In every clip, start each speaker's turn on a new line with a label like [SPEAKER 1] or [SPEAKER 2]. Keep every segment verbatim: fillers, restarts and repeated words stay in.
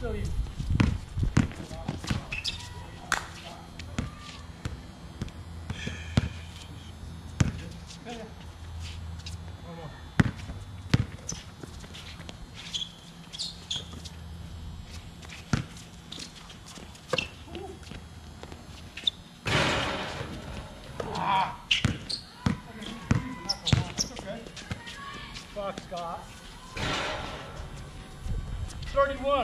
[SPEAKER 1] Still you. Fuck, Scott. thirty-one.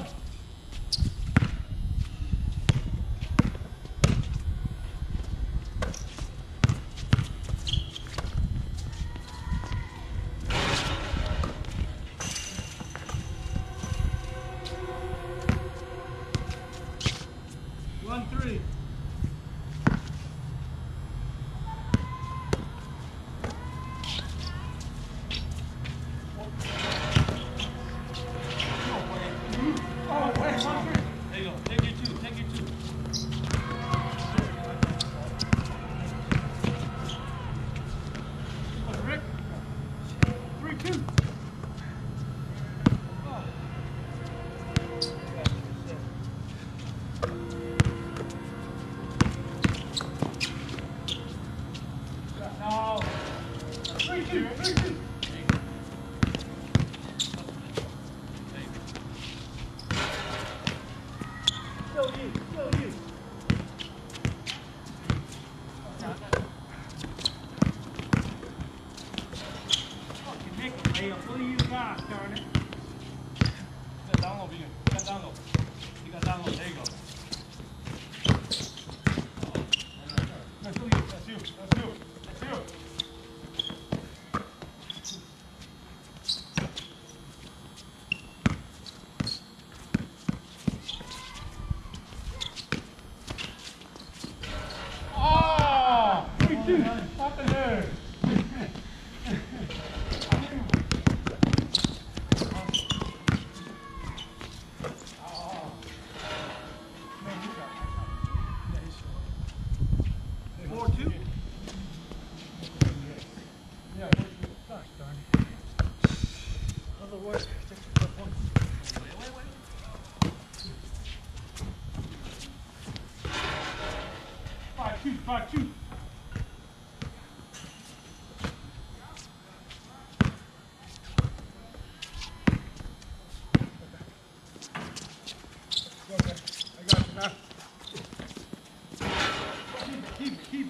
[SPEAKER 1] One, three. Still you, still you. Fucking Nick, what do you got, darn it?
[SPEAKER 2] You got down low, Vegan. You got down low. You got down low. There you go. That's you. That's you. That's you. That's you. Five, two.
[SPEAKER 1] Okay, I got you now. Keep, keep.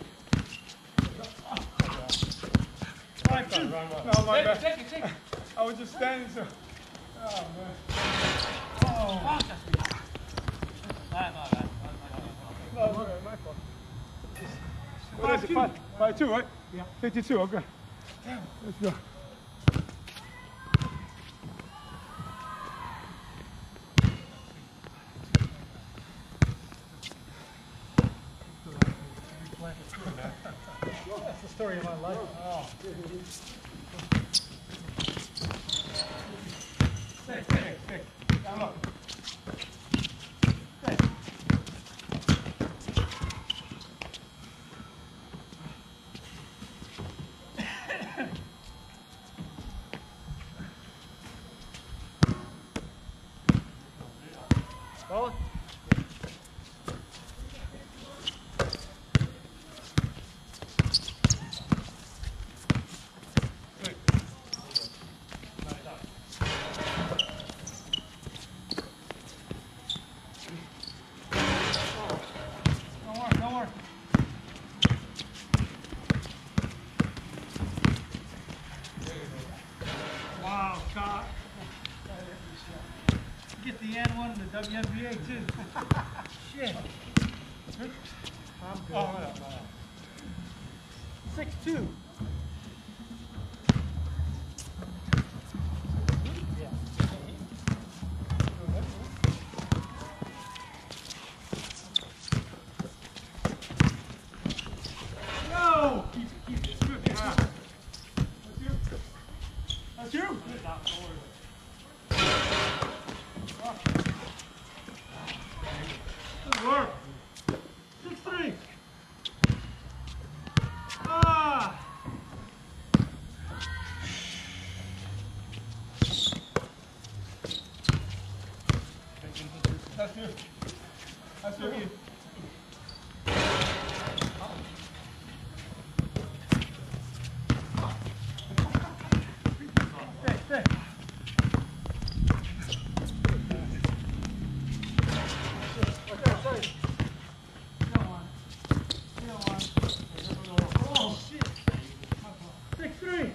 [SPEAKER 1] Five, two. No, my bad.
[SPEAKER 2] Take it, take it.
[SPEAKER 1] I was just standing so. Oh, man.
[SPEAKER 2] Oh. Bye, bye, bye.
[SPEAKER 1] No, okay, my fault. What is it? Five, five, two, right? Yeah. fifty-two, okay. Damn. Let's go. That's the story of my life. Oh. Stay, stay, stay. Down low. Stay. Ball it. Wow, Scott. Get the N one in the W N B A too. Shit. I'm good. Oh, no, no, no. six two. No! Keep it, keep it. It's good. It's good. That's you. That's you. Good work. six three. Ah!
[SPEAKER 2] That's you. That's you.
[SPEAKER 1] Stay, stay. Watch out, sorry. Still on. Still on. Oh, shit. six three.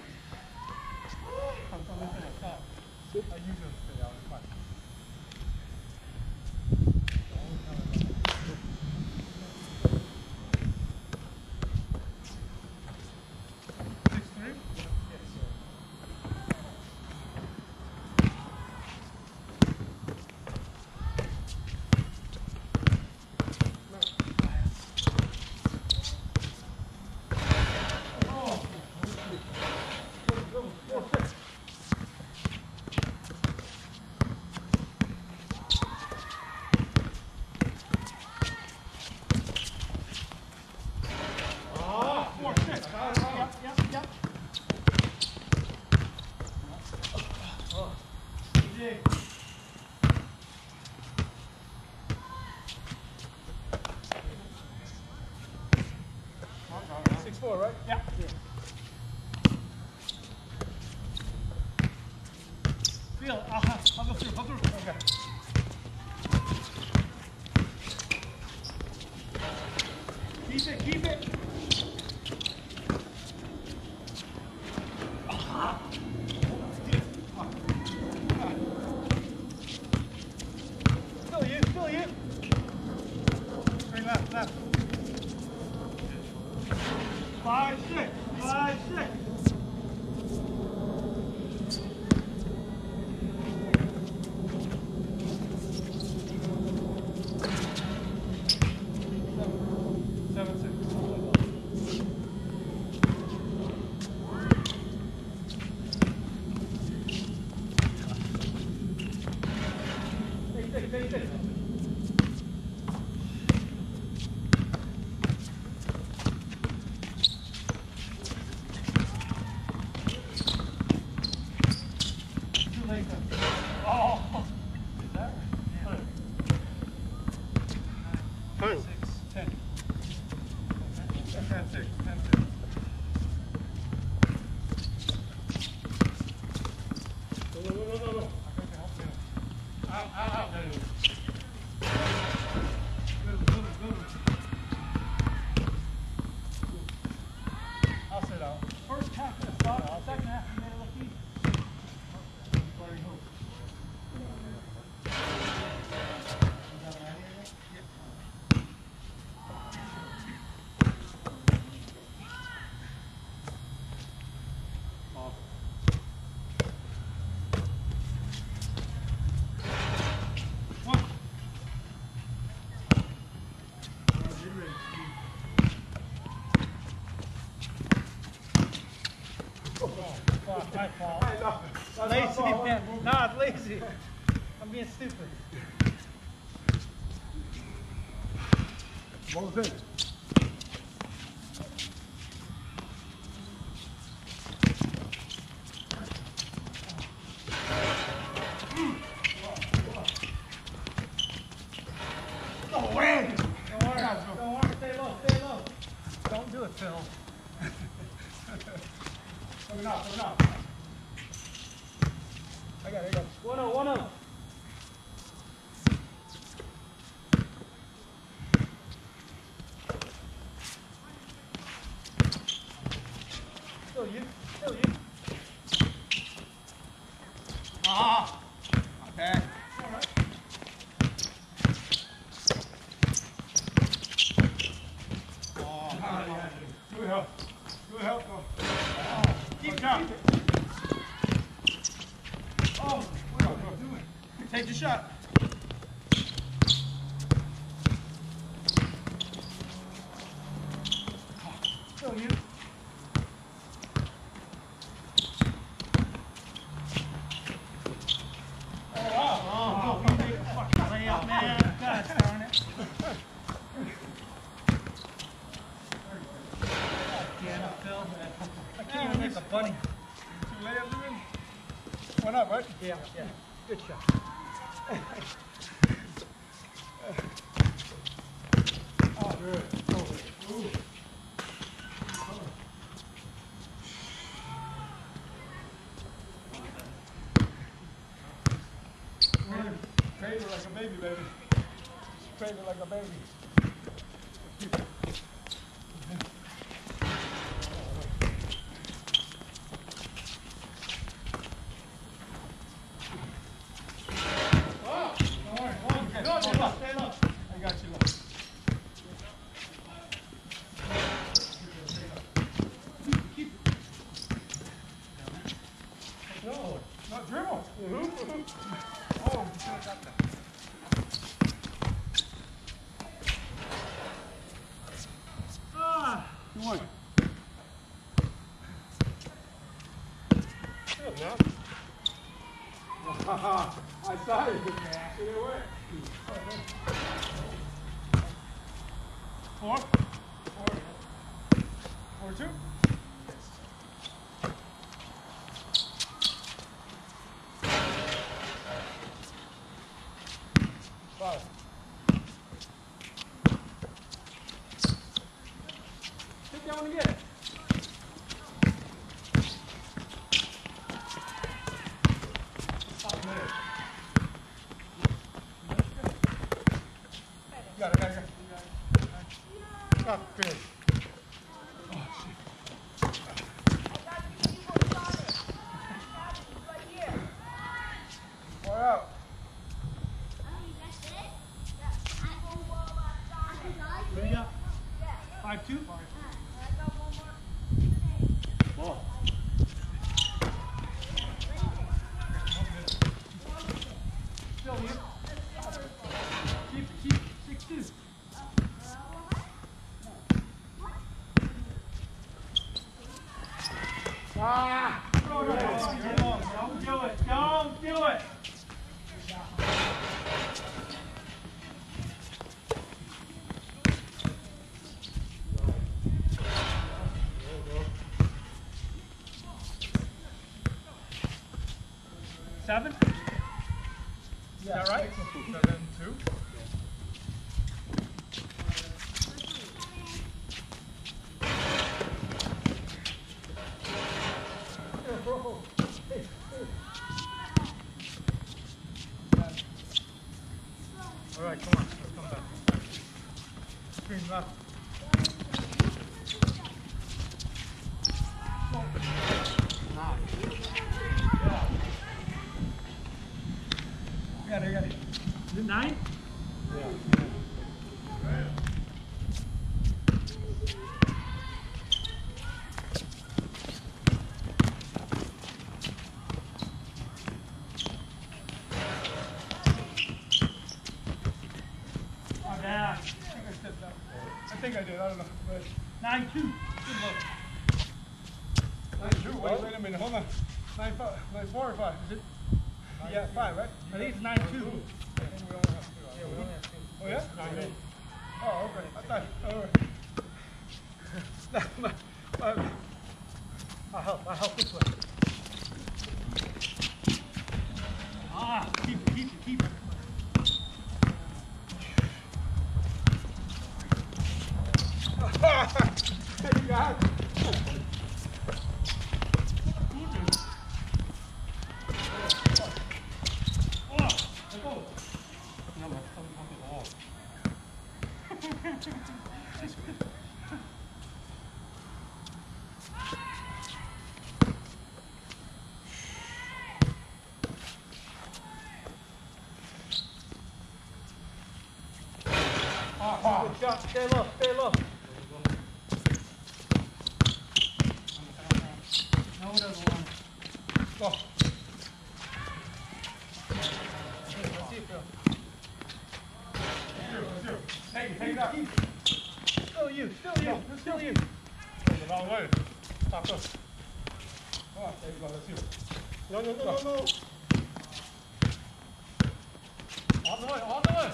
[SPEAKER 2] I usually stay out. It's fine.
[SPEAKER 1] six three?
[SPEAKER 2] Six four, right?
[SPEAKER 1] Yeah. Feel, uh-huh. I'll go through, I'll go through. Okay. Keep it, keep it. Still you, still you. Bring left, left. Five, six, five, six.
[SPEAKER 2] Seven six.
[SPEAKER 1] Take, take, take, take. Too late then. Oh! Is that right?
[SPEAKER 2] Ten.
[SPEAKER 1] Six, ten.
[SPEAKER 2] Ten six. Ten six. No, no, no, no, no. I can help you. I'll, I'll help you.
[SPEAKER 1] Good, good, good.
[SPEAKER 2] I'll sit out.
[SPEAKER 1] First half of the stop, second half you made it look easy. Where you hope. One. Oh, my fault. Lazy, man. Nah, it's lazy. I'm being stupid.
[SPEAKER 2] What was it?
[SPEAKER 1] Don't worry. Don't worry. Stay low. Stay low. Don't do it, Phil.
[SPEAKER 2] Coming out, coming out. I got it, I got it.
[SPEAKER 1] One oh, one oh. Still you. Still you.
[SPEAKER 2] Ah! Okay.
[SPEAKER 1] All right.
[SPEAKER 2] Oh, good help. Good help.
[SPEAKER 1] Keep it.
[SPEAKER 2] Watch out.
[SPEAKER 1] Keep it.
[SPEAKER 2] Oh, what are you doing? Take your shot.
[SPEAKER 1] Still you. Oh, you make a fucking layup, man. God darn it. Damn it, Phil. I can't even make a bunny.
[SPEAKER 2] Two layups in? One up, right?
[SPEAKER 1] Yeah, yeah. Good shot. Oh, good. Over. Ooh. Cradle like a baby, baby. Cradle like a baby. No, not dribble. Mm-hmm. Oh, you should have got that. Ah, good one. Good now. I saw you. Get it away. Four. Four. Four two. Five. Take that one again. Got it, got it, got it. Got it. Finish. Oh, shit. Four out. What do you got? Five two? Ball. Still here. Keep it, keep it. Six two. Ah! Don't do it. Don't do it. Don't do it. Seven? Is that right? Seven, two. All right, come on, let's come back. Screen left. Got it, got it. Is it nine? Yeah. Oh, yeah. I think I stepped out. I think I did, I don't know. But nine two. Good look. nine two? Wait, wait a minute, hold on. nine five, nine four or five? Is it? Yeah, five, right? I think it's nine two. I think we only have two. Yeah, we only have two. Oh, yeah? nine eight. Oh, okay. I thought, all right. I'll help, I'll help this way. Ah, keep it, keep it, keep it. You got it. Good shot. Stay low, stay low. No, it doesn't want it. Go. Let's see it, Phil. Hey, take it up. Still you, still you, still you. Go the wrong way. Stop us. Come on, there you go, let's see it. No, no, no, no, no. On the way, on the way.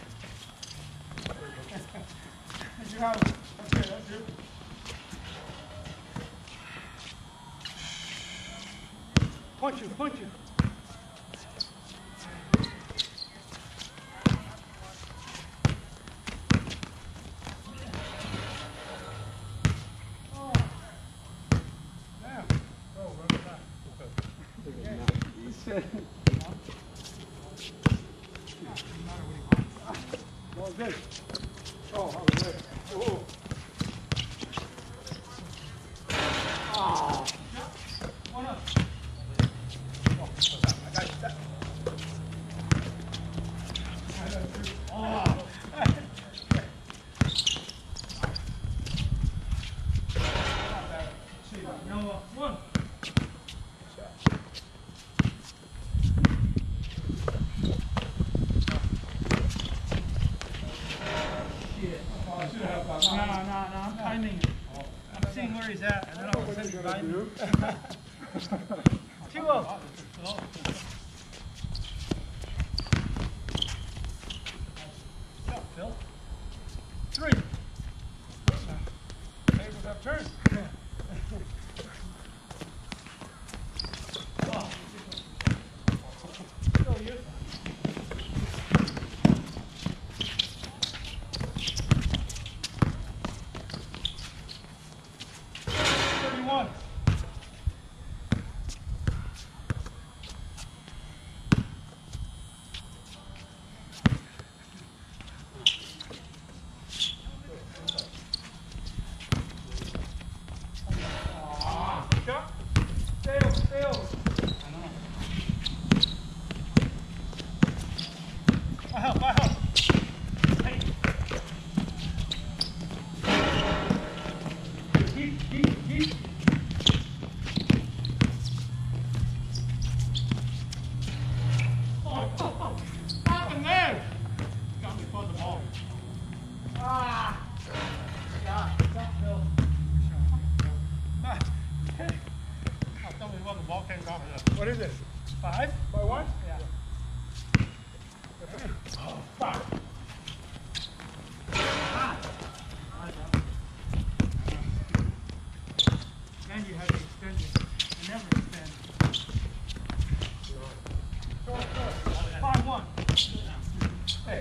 [SPEAKER 1] You have it. That's it, that's you. Punch you, punch you. Oh, good. Oh, all the way. Oh. Ah.
[SPEAKER 2] One up.
[SPEAKER 1] Oh, I got you.
[SPEAKER 2] Oh. Number one. Shit.
[SPEAKER 1] Oh, I should have
[SPEAKER 2] No,
[SPEAKER 1] that.
[SPEAKER 2] no, no, I'm timing it. I'm seeing where he's at, and then I'll send you right. Two up. What's up, Phil? Three.
[SPEAKER 1] Tables have turned.
[SPEAKER 2] Oh. Still you.
[SPEAKER 1] thirty-one.
[SPEAKER 2] Shot. Stay over, stay over. I help, I help. Hey. Keep, keep, keep. Oh, oh, oh. Up and there. Got me for the ball. Ah. Yeah, stop, Phil. Ah. Oh, tell me what the ball came down here.
[SPEAKER 1] What is it?
[SPEAKER 2] Five?
[SPEAKER 1] By one?
[SPEAKER 2] Yeah.
[SPEAKER 1] Oh, five.
[SPEAKER 2] And you have to extend it. You never extend. Five one.
[SPEAKER 1] Hey.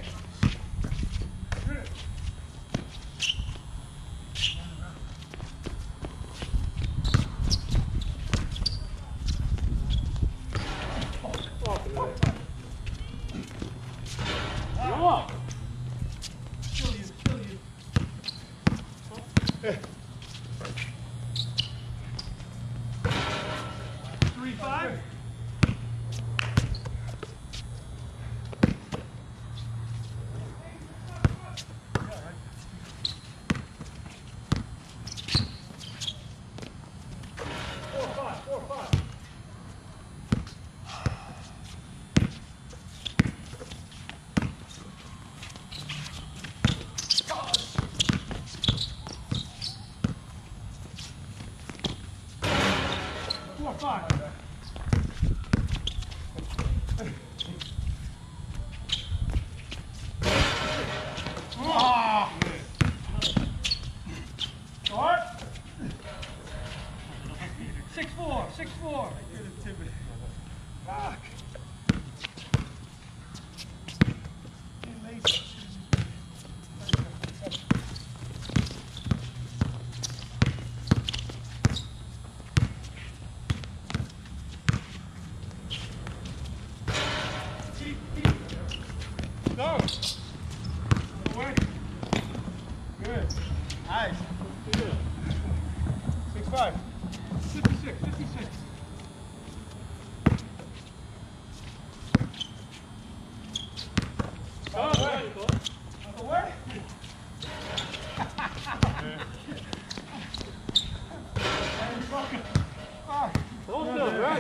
[SPEAKER 2] Wow. Kill you, kill you.
[SPEAKER 1] Hey.
[SPEAKER 2] Three five. Four five, four five. Four five. Ah! Start. Six four, six four.
[SPEAKER 1] Fuck. Being lazy.
[SPEAKER 2] Keep, keep.
[SPEAKER 1] No.
[SPEAKER 2] Away.
[SPEAKER 1] Good.
[SPEAKER 2] Nice.
[SPEAKER 1] Six five.
[SPEAKER 2] fifty-six, fifty-six.
[SPEAKER 1] Oh, away.
[SPEAKER 2] Away. Ah,
[SPEAKER 1] Hold still, right?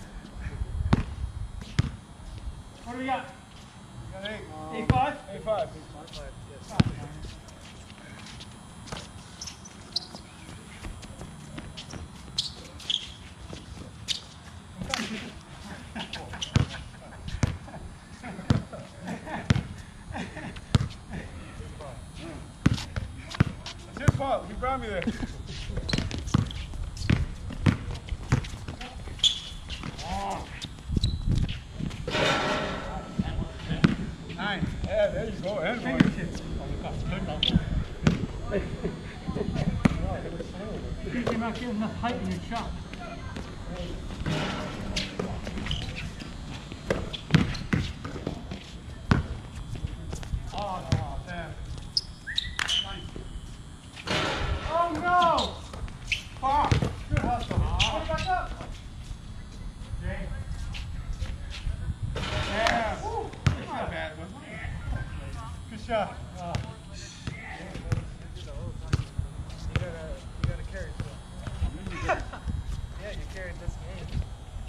[SPEAKER 2] what do we got?
[SPEAKER 1] Got eight.
[SPEAKER 2] Eight five?
[SPEAKER 1] Eight five. That's your fault. You brought me there. Nine. Yeah, there you go. And one.
[SPEAKER 2] Fingertips. You're not getting enough height in your shot. Oh, no, damn.
[SPEAKER 1] shot. Uh,
[SPEAKER 2] You gotta, you gotta carry it. Yeah, you carried this game.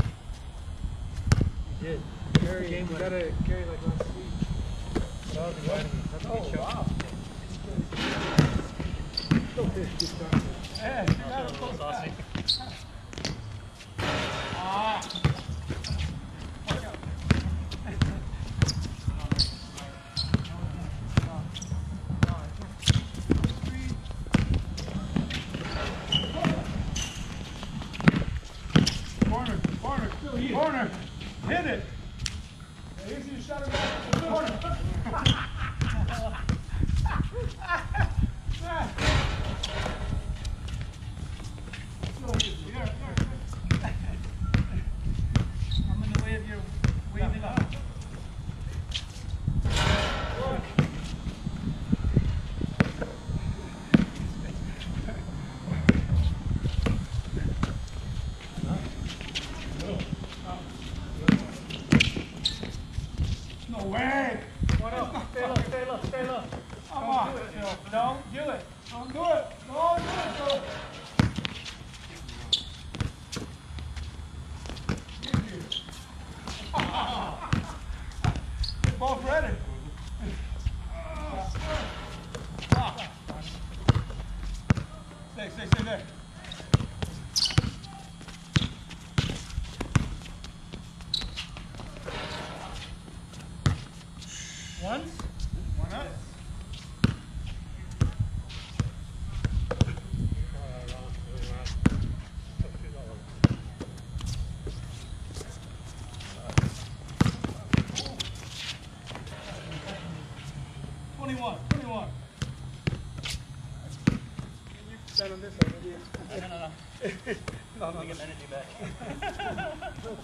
[SPEAKER 3] You did.
[SPEAKER 2] Carry, you gotta carry like last week. That was the enemy. That's a good shot.
[SPEAKER 1] yeah, that was close.
[SPEAKER 3] Saucy.
[SPEAKER 1] Ah. Watch out. Corner, corner, corner, hit it. Yeah, easy to shut it back. Corner.
[SPEAKER 2] I'm in the way of your waving up.
[SPEAKER 1] No way.
[SPEAKER 2] One up. Stay low, stay low, stay low.
[SPEAKER 1] Come on. Don't do it. Don't do it. Don't do it, Phil. Get both ready. Stay, stay, stay there.
[SPEAKER 2] Once?
[SPEAKER 1] One up.
[SPEAKER 2] Twenty-one, twenty-one.
[SPEAKER 1] Stand on this side.
[SPEAKER 3] No, no, no.
[SPEAKER 1] No, no,
[SPEAKER 3] We
[SPEAKER 1] no.
[SPEAKER 3] get energy back.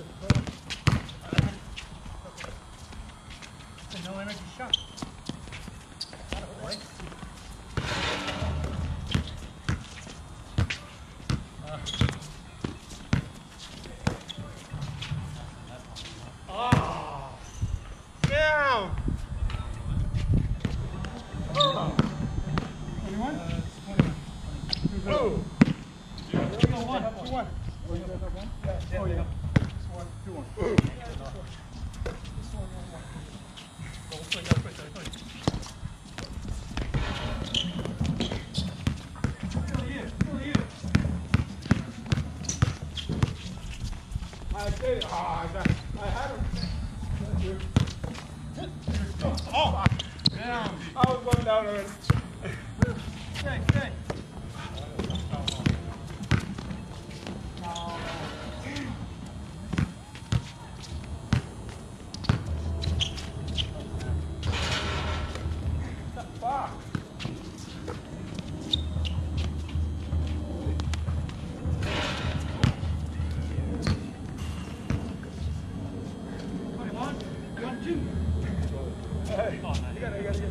[SPEAKER 2] It's a no energy shot.
[SPEAKER 1] Ah. Down. Twenty-one. Oh.
[SPEAKER 2] Go one.
[SPEAKER 1] Two one. Oh yeah. One, two one. I did. Ah, I got. I had him. Oh, damn! I was going down already.
[SPEAKER 2] Stay, stay.
[SPEAKER 1] Fuck.
[SPEAKER 2] Twenty-one. One, two.
[SPEAKER 1] Hey, you gotta, you gotta, you gotta.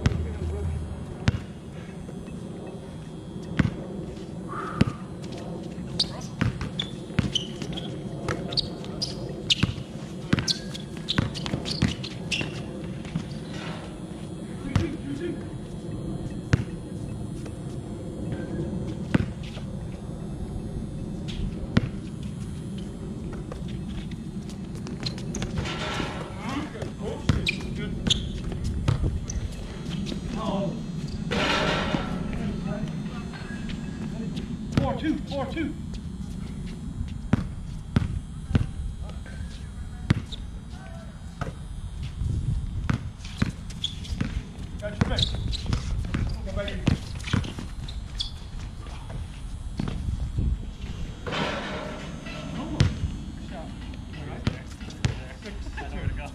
[SPEAKER 2] Four, two, four, two.
[SPEAKER 1] Got your face. Come back in.
[SPEAKER 3] I know where to go.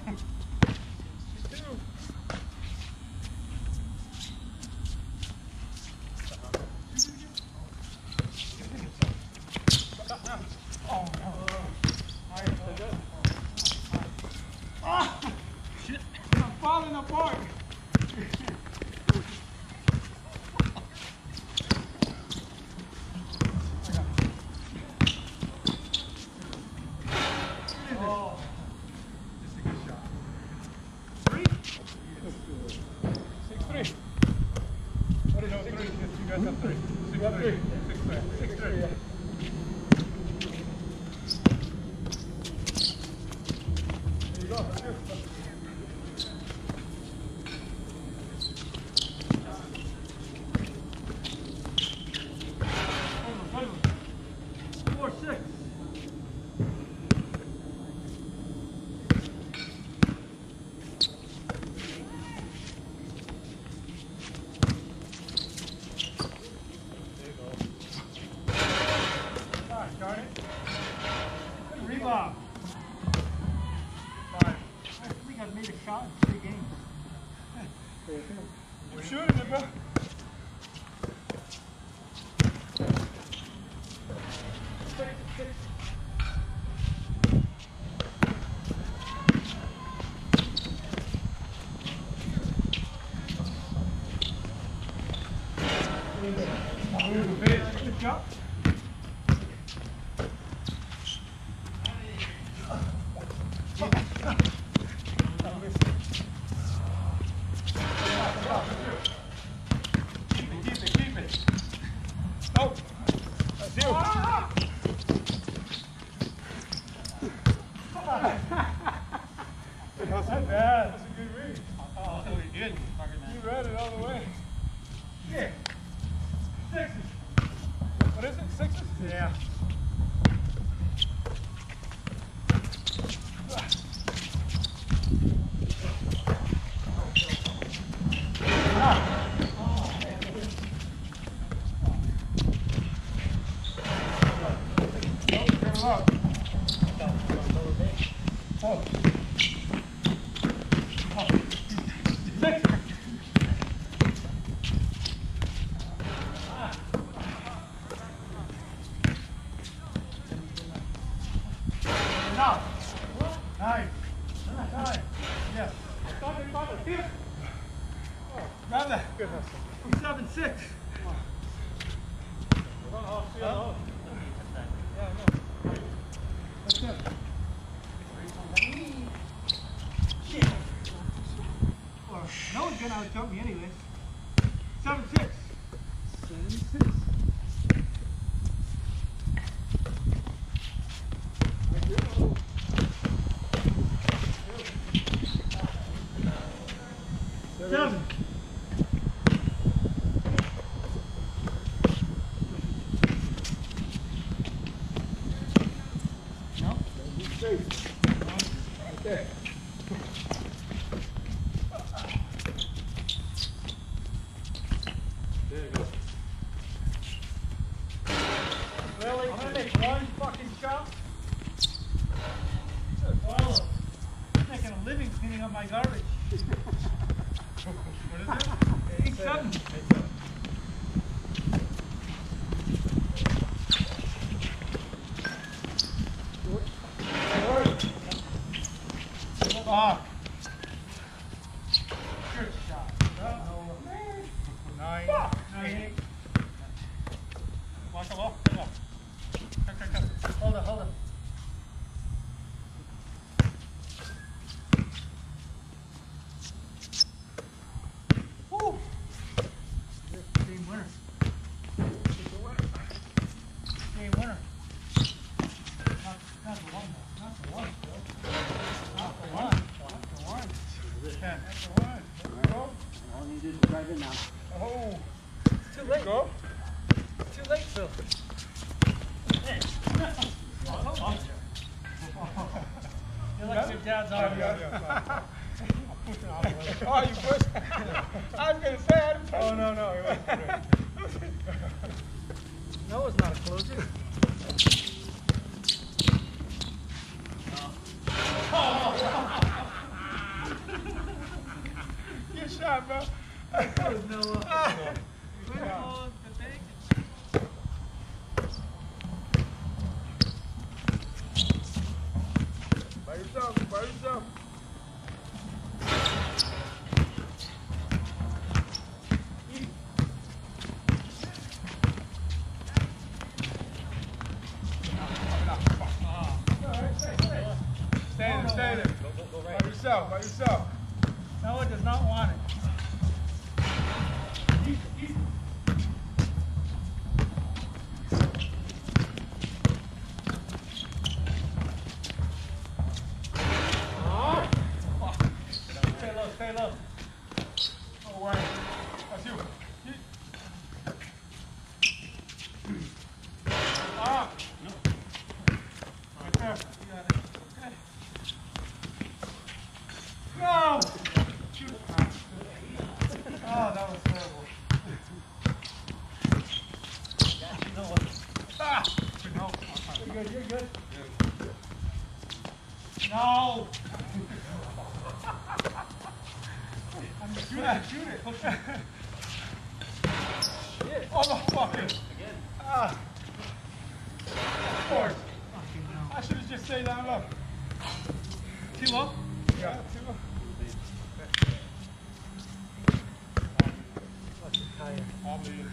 [SPEAKER 1] Ah! Shit! I'm falling apart. Oh. Just a good shot. Three? Six Six up three. Six up three. Six three. Six three. Yeah. There you go. That's good.
[SPEAKER 2] Four, six. Gosh, darn it. Good rebound. Five. I think I've made a shot in three games.
[SPEAKER 1] You're shooting it, bro.
[SPEAKER 2] Good job.
[SPEAKER 1] Keep it, keep it, keep it. Nope. That's you. That's not bad. That's a good read.
[SPEAKER 3] Oh, so we did. Fucking man.
[SPEAKER 1] You read it all the way.
[SPEAKER 2] Yeah. Sixes.
[SPEAKER 1] What is it? Sixes?
[SPEAKER 2] Yeah.
[SPEAKER 1] Oh.
[SPEAKER 2] Nice. Nice. Yeah.
[SPEAKER 1] Grab that. Good hustle.
[SPEAKER 2] Seven, six.
[SPEAKER 1] Huh? That's it.
[SPEAKER 2] Well, no one's gonna out jump me anyways. Seven, six.
[SPEAKER 1] Seven, six.
[SPEAKER 2] Seven. No?
[SPEAKER 1] Okay. There you go.
[SPEAKER 2] Really? I'm gonna make one fucking shot? Well, I'm making a living cleaning up my garbage.
[SPEAKER 1] What is it?
[SPEAKER 2] Eight, seven.
[SPEAKER 1] Eight, seven. Ah.
[SPEAKER 2] Good shot.
[SPEAKER 1] Nine.
[SPEAKER 2] Nine, eight.
[SPEAKER 3] Watch the wall. Come on. Come, come, come.
[SPEAKER 2] Hold on, hold on. Woo! Game winner. Game winner. Not, not the one, though. Not the one, Phil. Not the one. Not the one.
[SPEAKER 1] Ten. That's the one. There you go.
[SPEAKER 4] All you do is drive in now.
[SPEAKER 1] Oh.
[SPEAKER 2] Too late.
[SPEAKER 1] Go.
[SPEAKER 2] Too late, Phil. You're like your dad's arm.
[SPEAKER 1] Yeah, yeah, yeah. Oh, you pushed? I was going to say, I didn't Oh, no, no. It wasn't good.
[SPEAKER 2] No, it's not a closer.
[SPEAKER 1] Good shot, bro.
[SPEAKER 2] That was Noah.
[SPEAKER 1] Ah.
[SPEAKER 2] Yeah.
[SPEAKER 1] By yourself, by yourself. Stay there, stay there. By yourself, by yourself.
[SPEAKER 2] Noah does not want it.
[SPEAKER 1] stay low. Oh, wait. That's you. Ah! Right there. You got it. Okay. Go! Shoot. Oh, that was terrible. Ah! No. You're good, you're good. No! Shoot it, shoot it. Oh, the fucking. Again. Ah. Of course. I should have just stayed down low. Too low? Yeah, too low. I'll leave.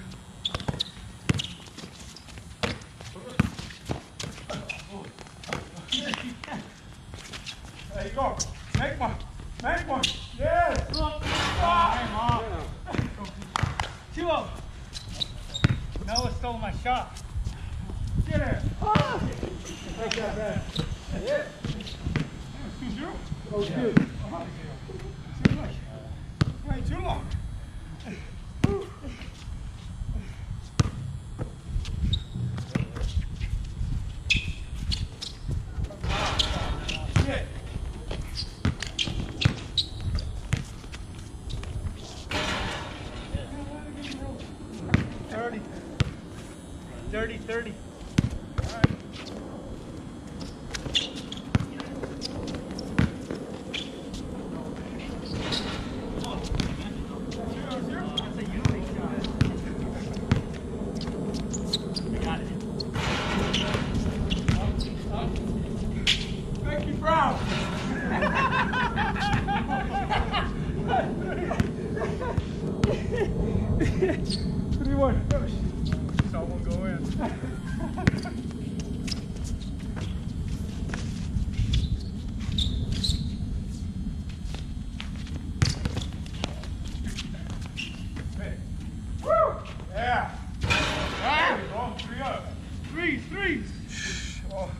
[SPEAKER 1] There you go. Make one. Make one. Yes. Ah. Too low. Noah stole my shot. Get it. Ah. Take that back. Yeah. two zero? Oh, two. Seems like way too long. thirty, thirty. All right. Becky Brown. Three one. Saw one go in. Hey. Woo! Yeah. There we go. Three up. Threes, threes. Oh.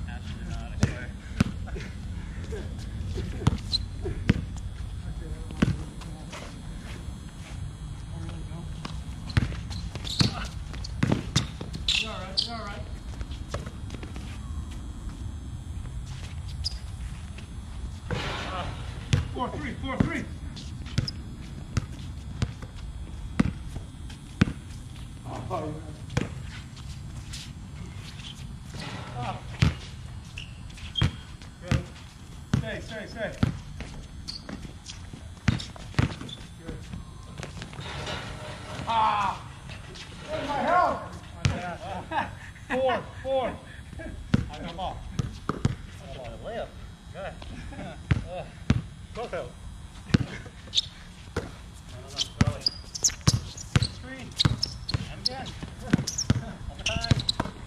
[SPEAKER 1] You're all right, you're all right. Uh, four, three, four, three. Oh, oh. Good. Stay, stay, stay. Good. Ah! Where's my help? Four, four. I come off.
[SPEAKER 3] Oh, layup. Good. Uh, Both out.
[SPEAKER 1] Screen.
[SPEAKER 3] And again. One more time.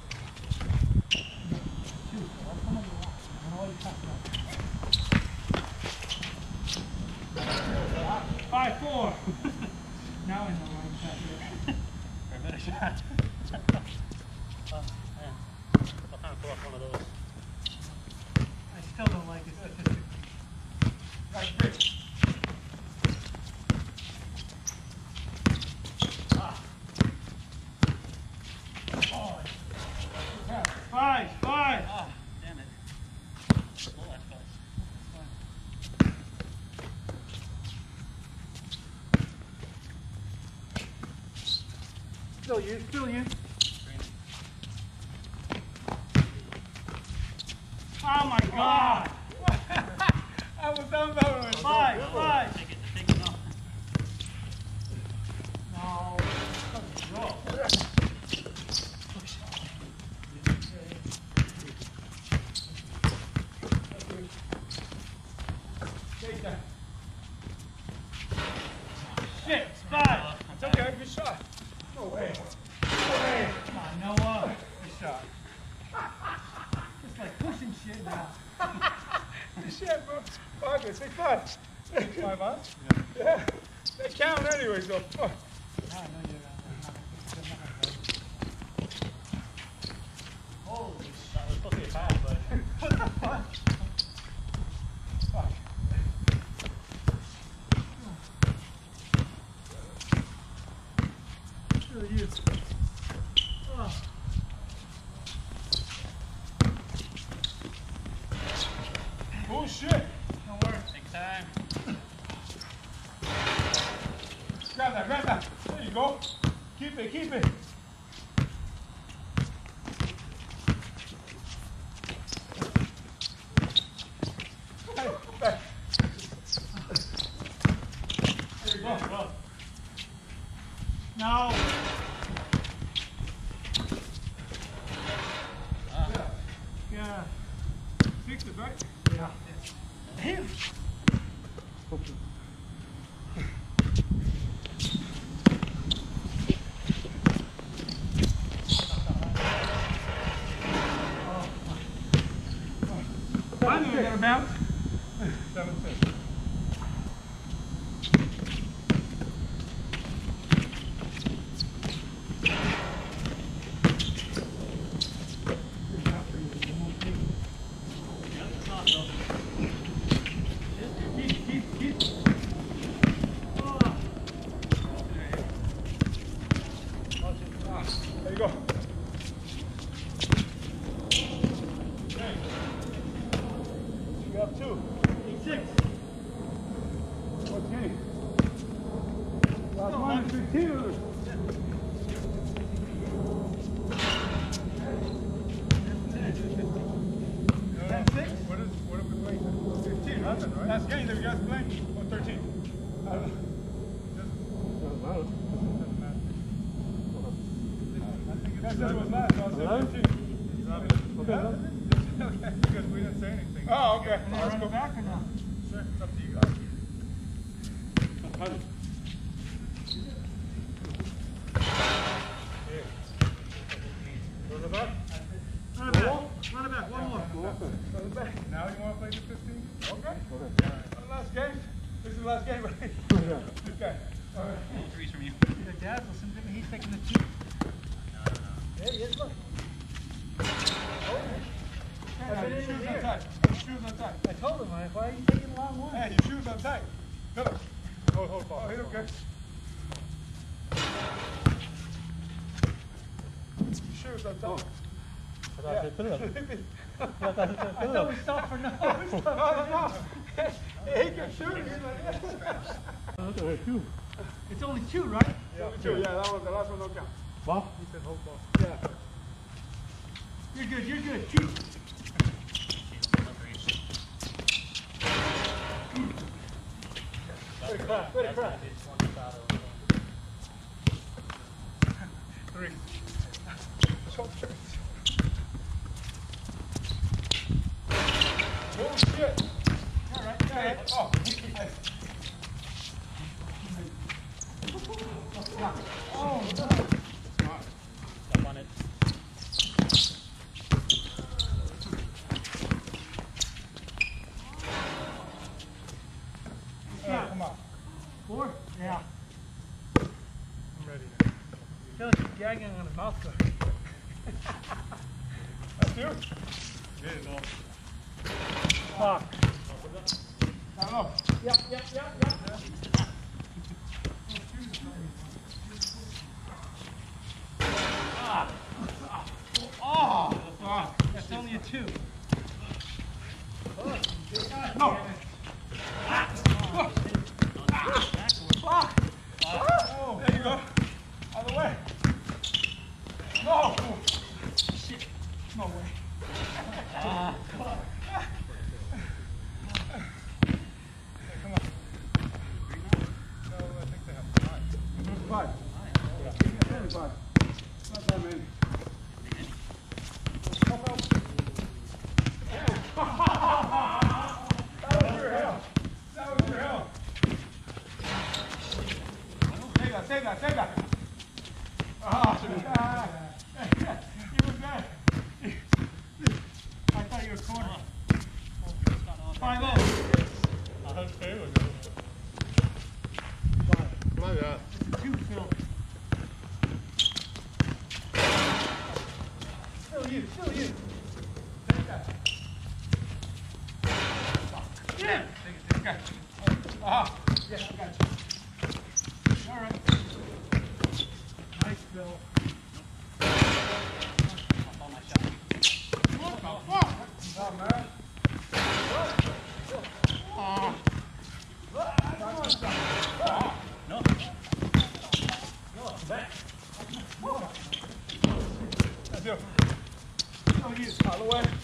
[SPEAKER 1] Five, four. Now I know why I'm shot.
[SPEAKER 3] For a better shot. Oh, man. I'll kind of pull off one of those.
[SPEAKER 1] I still don't like it statistically. Right, pitch. Ah. Oh. Five, five.
[SPEAKER 3] Ah, damn it. Oh, that's close.
[SPEAKER 1] Still you, still you. Oh my God! I was dumbfounded with five, five.
[SPEAKER 3] Take it, take it off.
[SPEAKER 1] No, draw. Take that. Shit, it's five. It's okay, good shot. No way. No way. Come on, Noah. Good shot. It's like pushing shit now. Shit, bro. Fuck it, six five. Six five, huh? Yeah. Yeah. They count anyway, so fuck. I know you're
[SPEAKER 3] Holy shit. That was supposed to be a pass, but.
[SPEAKER 1] what the fuck? Fuck. Still you. Oh. Oh shit!
[SPEAKER 3] Don't worry. Take time.
[SPEAKER 1] Grab that, grab that. There you go. Keep it, keep it. Hey, back. There you go.
[SPEAKER 3] Go.
[SPEAKER 2] No.
[SPEAKER 1] Yeah.
[SPEAKER 2] Yeah.
[SPEAKER 1] Fix it, right?
[SPEAKER 2] Yeah. Damn.
[SPEAKER 1] I knew you got a bounce. Seven six.
[SPEAKER 2] Keep, keep, keep. Oh.
[SPEAKER 1] There you go. You have two.
[SPEAKER 2] Eight, six.
[SPEAKER 1] fourteen. Last one, fifteen.
[SPEAKER 2] Ten, six.
[SPEAKER 1] What is, what are we playing? fifteen, nothing, right? Last game that you guys playing? Or thirteen? I don't know. Doesn't matter. Doesn't matter. I think you guys said it was last, so I'll say fifteen. Okay. Okay, because we didn't say anything. Oh, okay.
[SPEAKER 2] And then run it back or not?
[SPEAKER 1] Sure, it's up to you guys. Run it back.
[SPEAKER 2] Run it back. Run it back. One more.
[SPEAKER 1] Run it back. Now you want to play the fifteen? Okay. Okay. Last game. This is the last game, right? Okay. All right.
[SPEAKER 3] Threes from you.
[SPEAKER 2] Your dad will send him. He's taking the two. There he is. Look.
[SPEAKER 1] Hey, your shoes untied. Your shoes untied.
[SPEAKER 2] I told him. Why are you taking a long one?
[SPEAKER 1] Hey, your shoes untied. Philip. Hold, hold, hold. Oh, hit him good. Your shoes untied. Yeah.
[SPEAKER 2] I thought we stopped for no. We stopped
[SPEAKER 1] No, no, no. Hey, he can shoot. He's like, yeah.
[SPEAKER 2] It's only two, right?
[SPEAKER 1] Yeah, two. Yeah, that was the last one. Don't count.
[SPEAKER 4] Ball?
[SPEAKER 1] He said hold ball. Yeah.
[SPEAKER 2] You're good. You're good. Keep.
[SPEAKER 1] Way to crack. Way to crack. Three. Shoulders. Oh shit.
[SPEAKER 2] All right. All right.
[SPEAKER 1] Oh.
[SPEAKER 2] Oh, no.
[SPEAKER 3] Step on it.
[SPEAKER 1] Yeah, come on.
[SPEAKER 2] Four? Yeah.
[SPEAKER 1] I'm ready now.
[SPEAKER 2] I feel like you're gagging on the mouth guard.
[SPEAKER 1] That's you?
[SPEAKER 3] There you go.
[SPEAKER 2] Fuck.
[SPEAKER 1] I know.
[SPEAKER 2] Yep, yep, yep, yep.
[SPEAKER 1] Oh, fuck.
[SPEAKER 2] That's only a two.
[SPEAKER 1] No. Fuck. Oh, there you go. Out of the way. No. Shit. No way.
[SPEAKER 3] Ah.
[SPEAKER 1] Come on. No, I think they have five. Five. Yeah. Only five. Not that many. Help out. That was your hell. That was your hell. Take that, take that, take that. Ah, ah. You were good. I thought you were corner. Five oh.
[SPEAKER 3] I heard Taylor go.
[SPEAKER 4] My God.
[SPEAKER 2] Two, Phil.
[SPEAKER 1] Still you, still you. Take that. Yeah. Take it, take it. Ah, yeah, I got you. All right. Nice. Bill.
[SPEAKER 3] I'll my shot.
[SPEAKER 2] What the fuck?
[SPEAKER 1] Oh, man.
[SPEAKER 2] Ah.
[SPEAKER 3] No. No, back.
[SPEAKER 1] That's you. Oh, you. Out of the way.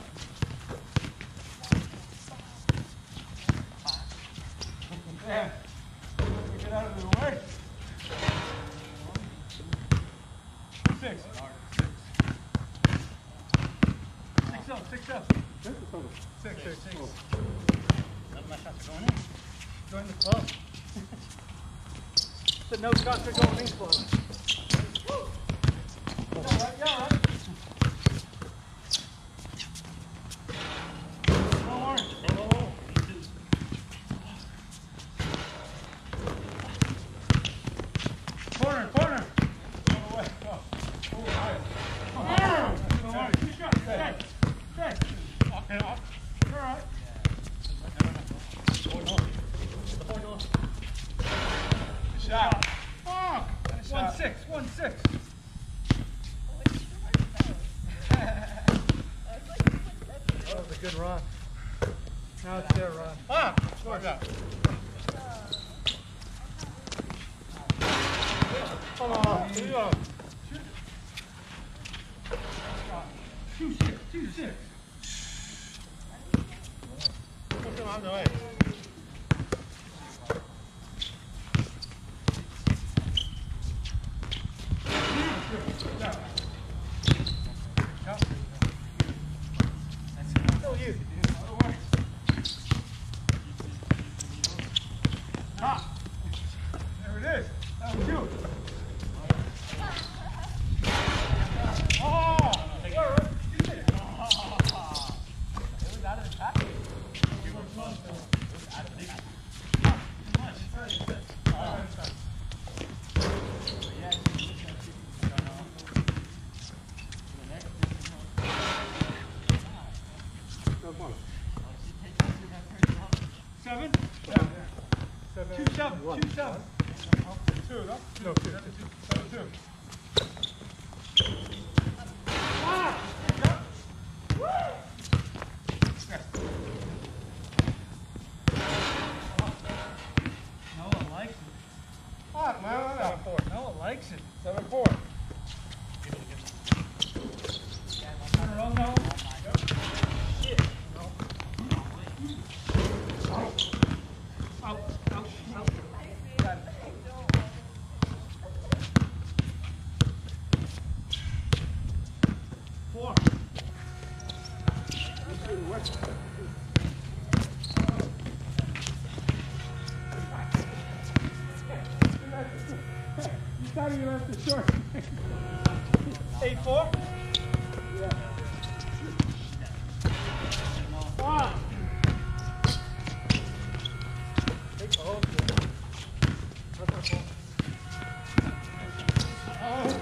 [SPEAKER 1] Yeah. Get out of the way. Six. Six up, six up. Six, six, six.
[SPEAKER 3] None of my shots are going in.
[SPEAKER 1] Join the club. The no shots are going in club. Yeah, right, yeah, right. Don't worry.
[SPEAKER 3] Oh,
[SPEAKER 1] Corner, corner. All the way. Oh, oh, high. Don't worry. Two shots. Stay. Stay.
[SPEAKER 2] Okay, off.
[SPEAKER 1] You're all right. Shot.
[SPEAKER 2] Fuck.
[SPEAKER 1] One
[SPEAKER 2] Shot.
[SPEAKER 1] six. One six. That was a good run. Now it's their run.
[SPEAKER 2] Fuck. What's that?
[SPEAKER 1] Come on. Here you go. Two six. Two six.
[SPEAKER 2] Push him out of the way.
[SPEAKER 1] Still you. Ah. There it is. That was you. Oh! Seven? Yeah. Seven. Two seven. One. Two seven. Two, no? No, two. Seven, two. Seven, two. Ah! Yeah. Woo! Noah likes it.
[SPEAKER 2] Fuck, man.
[SPEAKER 1] Seven four. Noah likes it.
[SPEAKER 2] Seven four.
[SPEAKER 1] Turn around, Noah. Out, out, out. Four. You thought you left the short. Eight four? Yeah. Five. Oh. Oh.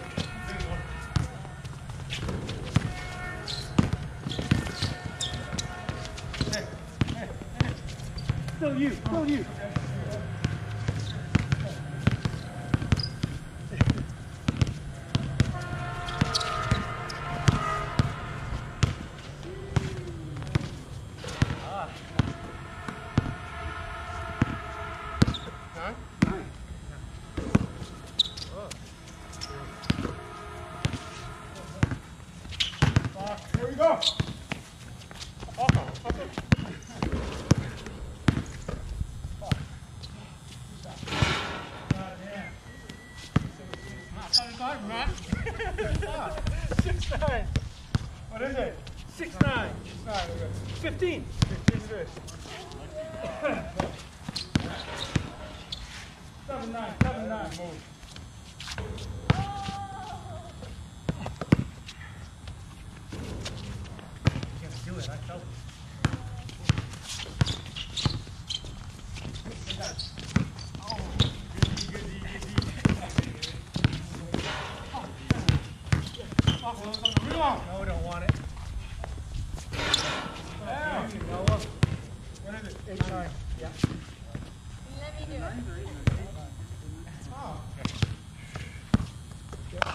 [SPEAKER 1] Hey, hey, hey. Still you, still you. Here we go. Six nine. What is it? Six nine. Six nine. Okay. Fifteen. Fifteen it is. Seven nine. Seven nine. Move.
[SPEAKER 3] do it, I felt it.
[SPEAKER 1] No, we don't want it. Yeah. Noah. What is it? Eight nine. Yeah.
[SPEAKER 4] Let me do it.
[SPEAKER 1] Oh.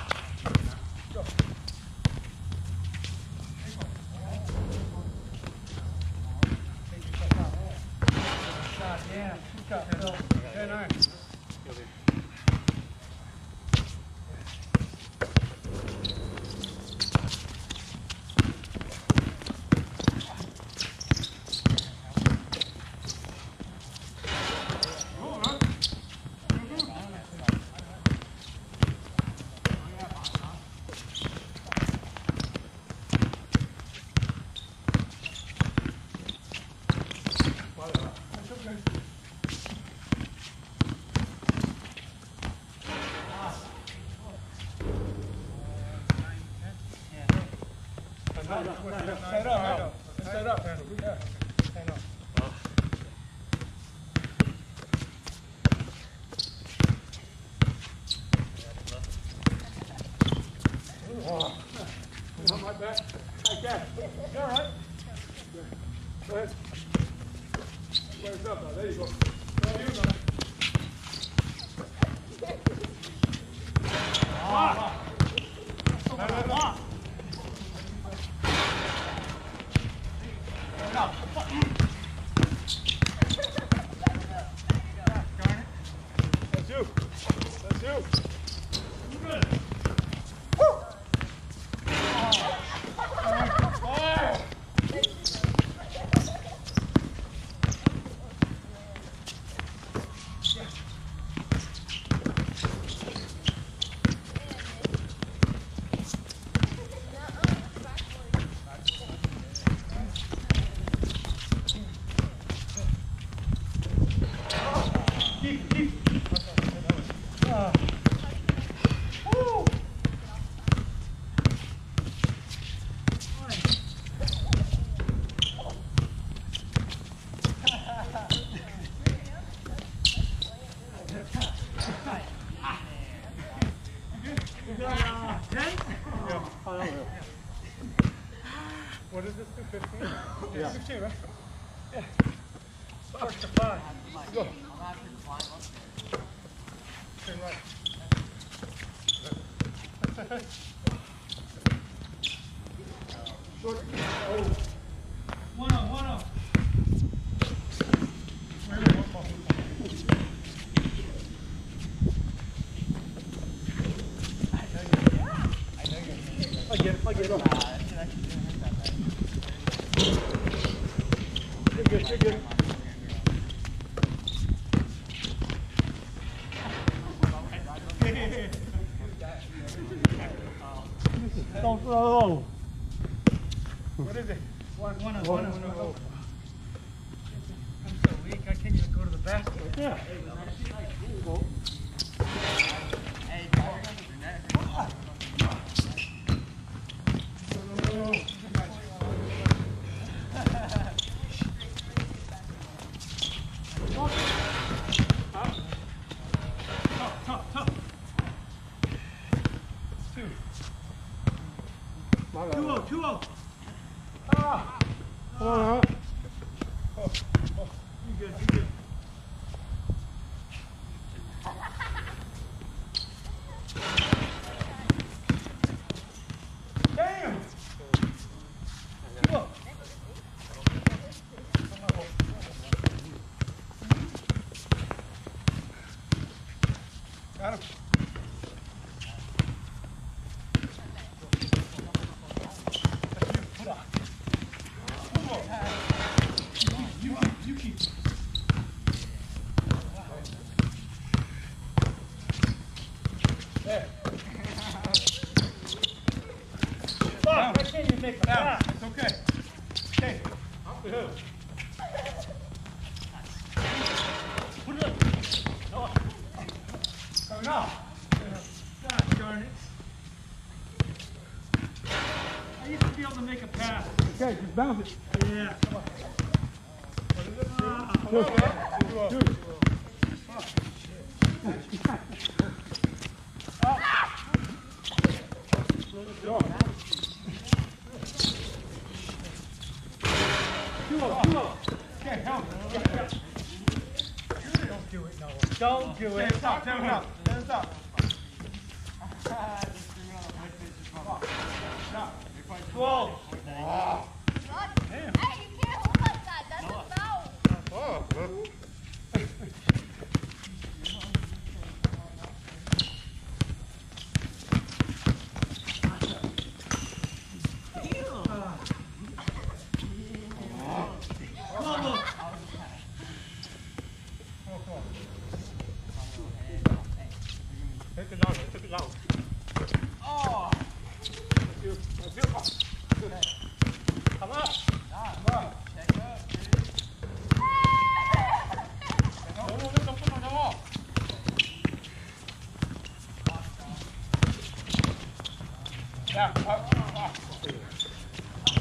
[SPEAKER 1] Stand up, stand up. Stand up. Yeah. Stand up. Oh. On my back. Like that. You all right? Go ahead. Where's up now? There you go. There you go. Ah. No, no, no. No. Darn it. That's you. That's you. You good. Woo. Oh. All right. Oh. What is this, two fifteen? Yeah, fifteen, right? Yeah. First to five. Go. Turn right. Short. Oh. One up, one up. I get it, I get it. You're good, you're good.
[SPEAKER 3] Don't throw.
[SPEAKER 1] What is it? One, one, one, one, one, one. I'm so weak, I can't even go to the basket.
[SPEAKER 3] Yeah.
[SPEAKER 1] Two oh, two oh. Ah.
[SPEAKER 3] Come on, huh?
[SPEAKER 1] Oh, oh. You good, you good. Damn. Two oh. Got him. There. Fuck, I can't even make a pass. It's okay. Okay. Up the hill. Put it up. No. Coming off. God darn it. I used to be able to make a pass. Okay, just bounce it. Yeah. Come on. What is it? Ah. Two. Two. Two. Oh, shit. Up. Go. Two oh, two oh. Okay, help. Don't do it, no. Don't do it. Stop, turn it up. Turn it up. twelve. Wow. Damn.
[SPEAKER 4] Hey, you can't hold like that. That's a foul.
[SPEAKER 1] Oh, well.
[SPEAKER 3] Take it out, take it out.
[SPEAKER 1] Oh. That's you. That's you. Come on. Come on. No, no, no, don't put on the wall. Yeah, up, up.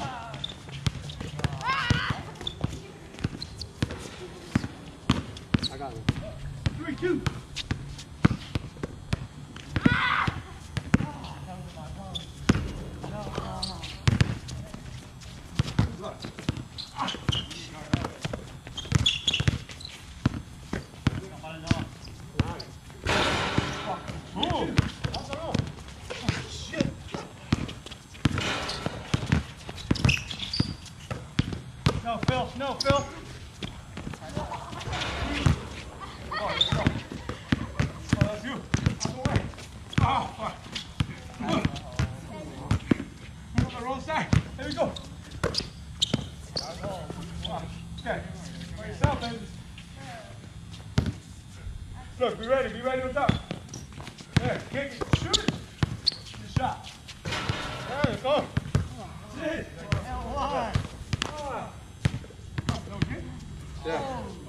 [SPEAKER 1] two.
[SPEAKER 2] No, Phil. No, Phil.
[SPEAKER 1] Oh, that's you. Out the way. Oh, fuck. Move on the wrong side. There we go. Okay. For yourself, baby. Look, be ready. Be ready on top. There, kick it. Shoot it. Good shot. There you go. That's it.
[SPEAKER 2] L one.
[SPEAKER 1] Ah. Okay.
[SPEAKER 5] Yeah.